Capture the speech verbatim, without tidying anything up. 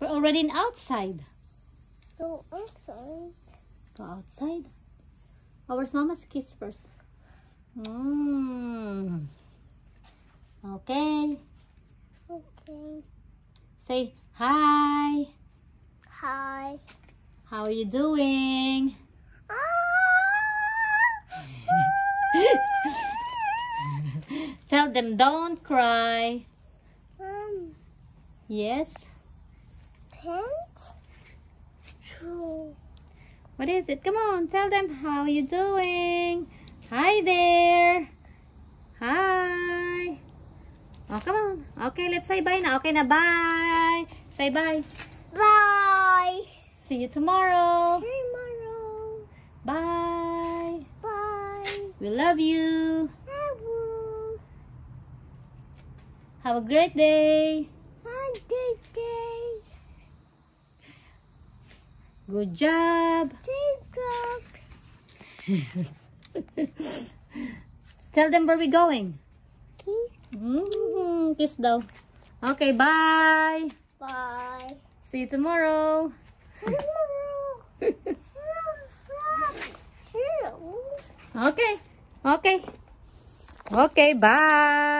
We're already in outside. Go outside. Go outside. Oh, where's Mama's kiss first? Mm. Okay. Okay. Say hi. Hi. How are you doing? Tell them don't cry. Um, Yes. pant? True. What is it? Come on, tell them how you doing. Hi there. Hi. Oh, come on. Okay, let's say bye now. Okay na, bye. Say bye. Bye. See you tomorrow. See you tomorrow. Bye. Bye. We love you. I will. Have a great day. Have a good day. Good job. Good job. Tell them where we going. Kiss. Mm-hmm. Kiss daw. Okay, bye. Bye. See you tomorrow. See you tomorrow. Okay. Okay. Okay, bye.